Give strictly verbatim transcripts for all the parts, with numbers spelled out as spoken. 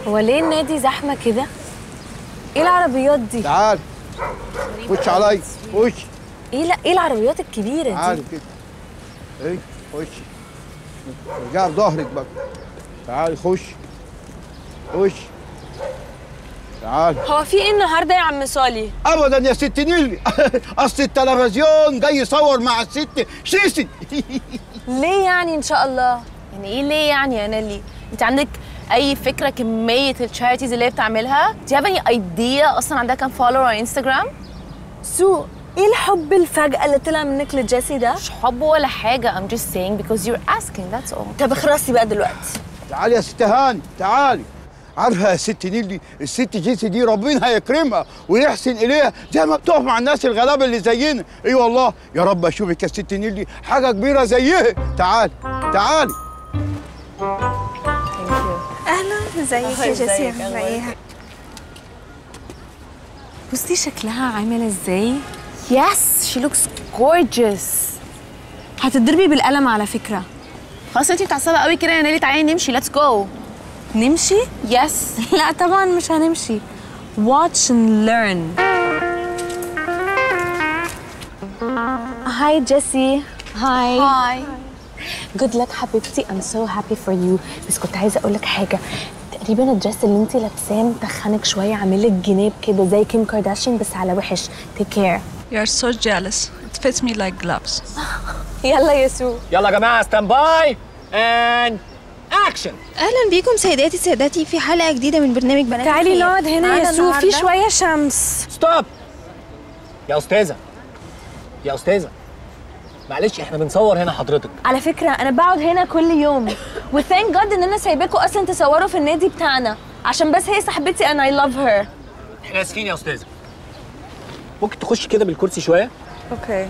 هو ليه النادي زحمه كده؟ ايه العربيات دي؟ تعال خش عليا خش. ايه لا ايه العربيات الكبيره دي؟ تعالي كده. ايه خش. ارجعي بظهرك بقى. تعالي خش. خش. تعال. هو في ايه النهارده يا عم صالح؟ ابدا يا ست نيلي. اصل التلفزيون جاي يصور مع الست سيسي. ليه يعني ان شاء الله؟ يعني ايه ليه يعني يا نيلي؟ انت عندك اي فكره كميه التشاريتيز اللي هي بتعملها؟ Do you have any idea اصلا عندها كام فولور على انستغرام؟ سو ايه الحب الفجأة اللي طلع منك لجيسي ده؟ مش حب ولا حاجه. I'm just saying because you're asking that's all. طب اخرسي بقى دلوقتي. تعالي يا ست هاني تعالي. عارفه يا ست نيلي الست جيسي دي ربنا هيكرمها ويحسن اليها زي ما بتقف مع الناس الغلابه اللي زينا. اي والله يا رب اشوفك يا ست نيلي حاجه كبيره زيها. تعالي تعالي. اهلا ازيك يا جيسي عامله ايه؟ بصي شكلها عامل ازاي؟ Yes she looks gorgeous. هتضربي بالقلم على فكره. خلاص انتي متعصبه قوي كده يا نيلي، تعالي نمشي let's go. نمشي؟ Yes. لا طبعا مش هنمشي. Watch and learn. Hi Jessie. Hi. Hi. Good luck حبيبتي. I'm so happy for you. بس كنت عايزه اقول لك حاجه. تقريبا الدرس اللي انت لابساه متخنك شويه، عامل لك جناب كده زي كيم كارداشيان بس على وحش. Take care. You're so jealous. It fits me like gloves. يلا يا سو. يلا يا جماعه ستاند باي اند اكشن. اهلا بيكم سيداتي سادتي في حلقه جديده من برنامج بنات تعالي الخير. نقعد هنا يا سو، في شويه شمس. ستوب يا استاذه. يا استاذه معلش احنا بنصور هنا حضرتك. على فكره انا بقعد هنا كل يوم وثانك جاد ان انا سايباكوا اصلا تصوروا في النادي بتاعنا عشان بس هي صاحبتي and I love her. احنا اسفين يا استاذه. ممكن تخش كده بالكرسي شويه؟ اوكي.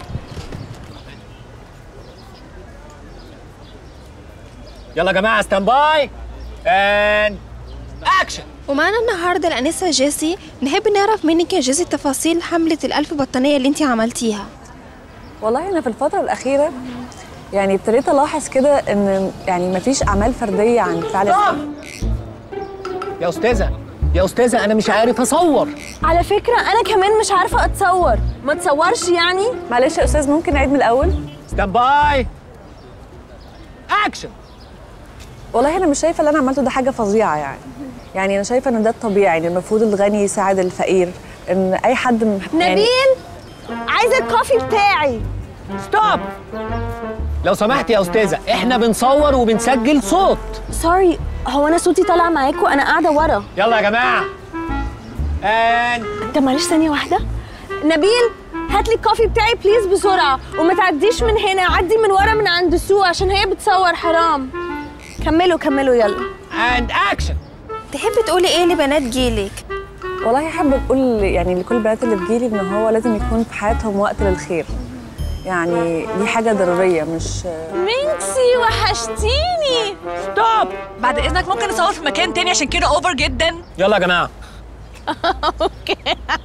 يلا يا جماعه ستاند باي اند اكشن. ومعانا النهارده الانسه جيسي. نحب نعرف منك يا جيسي تفاصيل حمله الألف بطانيه اللي انت عملتيها. والله أنا في الفترة الأخيرة يعني ابتديت ألاحظ كده إن يعني مفيش أعمال فردية عن فعل الفن. يا استاذه يا استاذه انا مش عارف اصور. على فكره انا كمان مش عارفه اتصور. ما تصورش يعني؟ معلش يا أستاذ ممكن نعيد من الأول؟ ستاند باي اكشن. والله أنا مش شايفة اللي أنا عملته ده حاجة فظيعة يعني. يعني أنا شايفة إن ده الطبيعي، إن المفروض الغني يساعد الفقير، إن أي حد من يعني نبيل عايزه الكوفي بتاعي. ستوب لو سمحت يا استاذه احنا بنصور وبنسجل صوت. سوري هو انا صوتي طالع معاكوا؟ انا قاعده ورا. يلا يا جماعه ان طب معلش ثانيه واحده. نبيل هات لي الكوفي بتاعي بليز بسرعه وما تعديش من هنا، عدي من ورا من عند سو عشان هي بتصور حرام. كملوا كملوا يلا. اند اكشن. تحبي تقولي ايه لبنات جيلك؟ والله أحب أقول يعني لكل البنات اللي في جيلي إن هو لازم يكون في حياتهم وقت للخير. يعني دي حاجة ضرورية مش مينكسي وحشتيني. ستوب بعد اذنك ممكن نصور في مكان تاني عشان كده اوفر جدا. يلا يا جماعه. اوكي.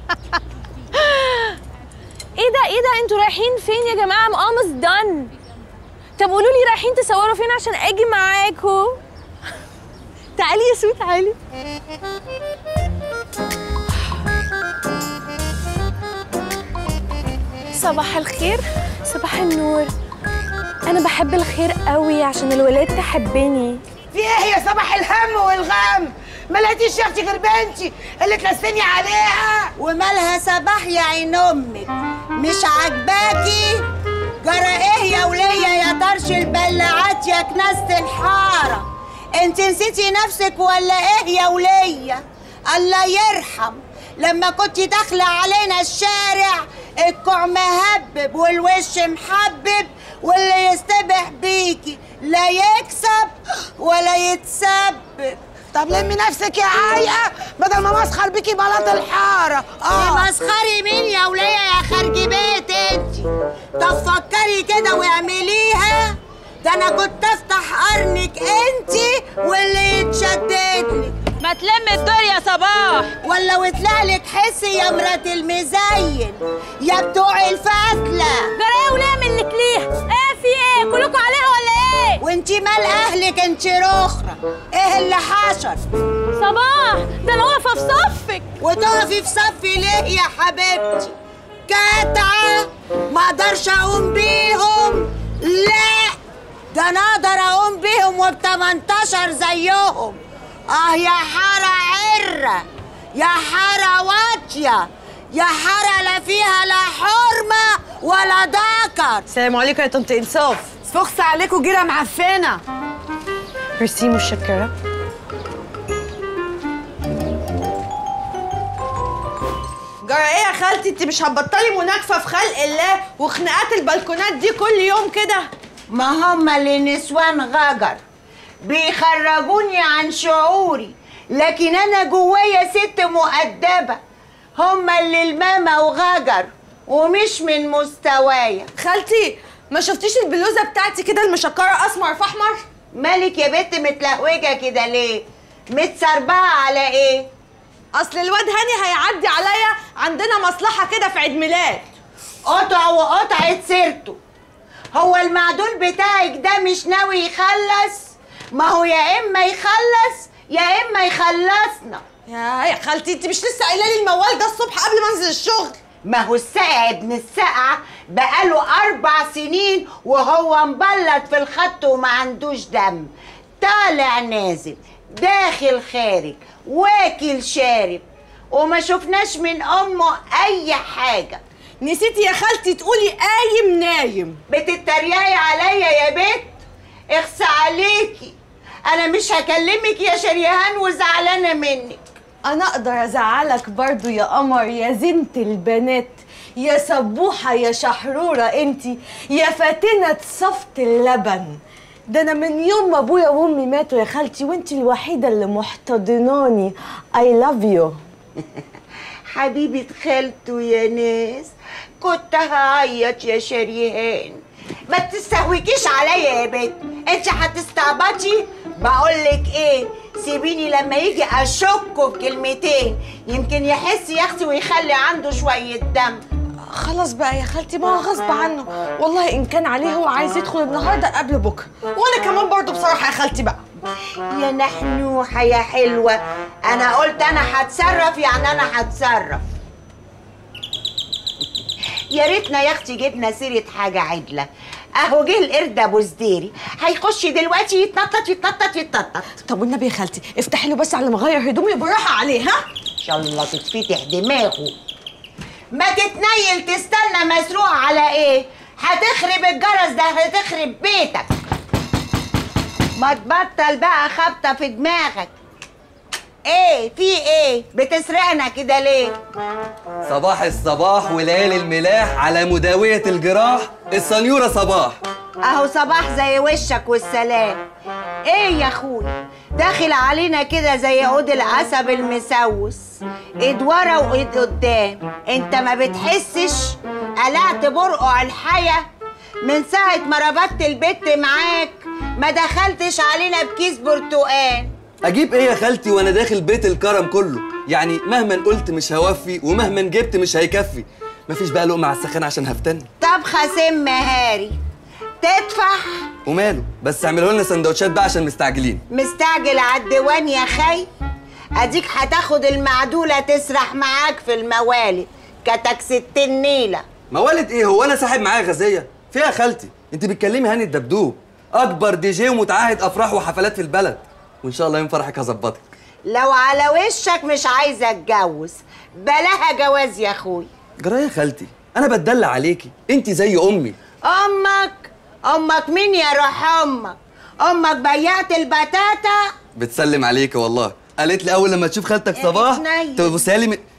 ايه ده ايه ده انتوا رايحين فين يا جماعه؟ I'm almost done. طب قولوا لي رايحين تصوروا فين عشان اجي معاكوا. تعالي يا سو تعالي. صباح الخير. صباح النور. انا بحب الخير قوي عشان الولاد تحبني. في ايه يا صباح الهم والغم؟ ما لقيتيش يا اختي غير بنتي اللي تلسني عليها. ومالها صباح يا عين امك؟ مش عاجباكي؟ جرى ايه يا وليه يا طرش البلاعات يا كناسة الحاره؟ انت نسيتي نفسك ولا ايه يا وليه؟ الله يرحم لما كنتي داخله علينا الشارع الكوع مهبب والوش محبب واللي يستبح بيكي لا يكسب ولا يتسبب. طب لمي نفسك يا عايقه بدل ما مسخر بيكي بلاط الحاره. اه مسخري مين يا وليه يا خارج بيت انت؟ طب فكري كده واعمليها. ده انا كنت افتح قرنك انت واللي يتشددلك. ما تلم الدور يا صباح. ولا وطلع لك حسي يا مرات المزين يا بتوع الفتله. جرايه وليه منك ليها؟ ايه في ايه؟ كلكم عليها ولا ايه؟ وانتي مال اهلك انت رخرة؟ ايه اللي حصل؟ صباح، ده انا واقفه في صفك. وتقفي في صفي ليه يا حبيبتي؟ كتعة ما اقدرش اقوم بيهم. لا، ده انا اقدر اقوم بيهم وبتمنتاشر زيهم. اه يا حارة عرة، يا حارة واطية، يا حارة لا فيها لا حرمة ولا ذكر. السلام عليكم يا طنط انصاف. فخس عليكم جيرة معفنة. ميرسي متشكرة. جرى ايه يا خالتي؟ انت مش هتبطلي مناكفة في خلق الله وخناقات البلكونات دي كل يوم كده؟ ما هم اللي نسوان غجر بيخرجوني عن شعوري، لكن انا جوايا ست مؤدبة. هم اللي المامة وغجر ومش من مستوايا. خالتي ما شفتيش البلوزة بتاعتي كده المشكرة اسمر في احمر؟ مالك يا بنت متلهوجة كده ليه؟ متسربعة على ايه؟ اصل الواد هاني هيعدي عليا، عندنا مصلحة كده في عيد ميلاد. قطع وقطعت سيرته. هو المعدول بتاعك ده مش ناوي يخلص؟ ما هو يا اما يخلص يا اما يخلصنا. يا يا خالتي انت مش لسه قايله لي الموال ده الصبح قبل ما انزل الشغل؟ ما هو الساقع ابن الساقعة بقاله أربع سنين وهو مبلط في الخط وما عندوش دم، طالع نازل داخل خارج واكل شارب وما شفناش من أمه أي حاجة. نسيتي يا خالتي تقولي قايم نايم. بتتريقي عليا يا بت؟ اخس عليكي، أنا مش هكلمك يا شريهان وزعلانة منك. انا اقدر ازعلك برضو يا قمر يا زينة البنات، يا سبوحة يا شحرورة انتي، يا فاتنة صفت اللبن. ده انا من يوم ما ابويا وامي ماتوا يا خالتي وانتي الوحيدة اللي محتضناني. I love you. حبيبة خالته يا ناس، كنت هعيط يا شريهان. ما تستهوكيش عليا يا بنت، انت هتستعبطي. بقولك ايه، سيبيني لما يجي اشكه بكلمتين يمكن يحس يا اختي ويخلي عنده شويه دم. خلاص بقى يا خالتي، ما هو غصب عنه والله. ان كان عليه هو عايز يدخل النهارده قبل بكره، وانا كمان برضو بصراحه يا خالتي بقى. يا نحنوحه يا حلوه، انا قلت انا هتصرف يعني انا هتصرف. يا ريتنا يا اختي جبنا سيره حاجه عدله. اهو جه القرد ابو زديري هيخش دلوقتي يتنطط يتنطط يتنطط. طب والنبي يا خالتي افتحي له بس على ما اغير هدومي بالراحه عليه. ها ان شاء الله تتفتح دماغه. ما تتنيل تستنى مسروق على ايه؟ هتخرب الجرس ده، هتخرب بيتك. ما تبطل بقى خبطه في دماغك. ايه في ايه؟ بتسرقنا كده ليه؟ صباح الصباح وليالي الملاح على مداوية الجراح السنيورة صباح. اهو صباح زي وشك والسلام. ايه يا اخويا داخل علينا كده زي عود العسب المسوس، ايد ورا وايد قدام. انت ما بتحسش؟ قلعت برقع الحياة من ساعة ما ربطت البت معاك، ما دخلتش علينا بكيس برتقال. اجيب ايه يا خالتي وانا داخل بيت الكرم كله؟ يعني مهما قلت مش هوفي ومهما جبت مش هيكفي. مفيش بقى لقمة على السخان عشان هفتني. طبخة سم هاري تدفع. وماله، بس اعملوا لنا سندوتشات بقى عشان مستعجلين. مستعجل على الديوان يا خي؟ اديك هتاخد المعدولة تسرح معاك في الموالد كتك ستين نيلة. موالد ايه؟ هو انا ساحب معايا غازية؟ فيها يا خالتي؟ انت بتكلمي هاني الدبدوب، اكبر دي جي ومتعهد افراح وحفلات في البلد، وان شاء الله يوم فرحك هظبطك. لو على وشك مش عايزه اتجوز بلاها جواز يا اخوي. جرايه يا خالتي، انا بتدلع عليكي، انت زي امي. امك؟ امك مين يا روح امك؟ امك بيعت البتاتا. بتسلم عليكي والله، قالت لي اول لما تشوف خالتك صباح تبصيها لي من...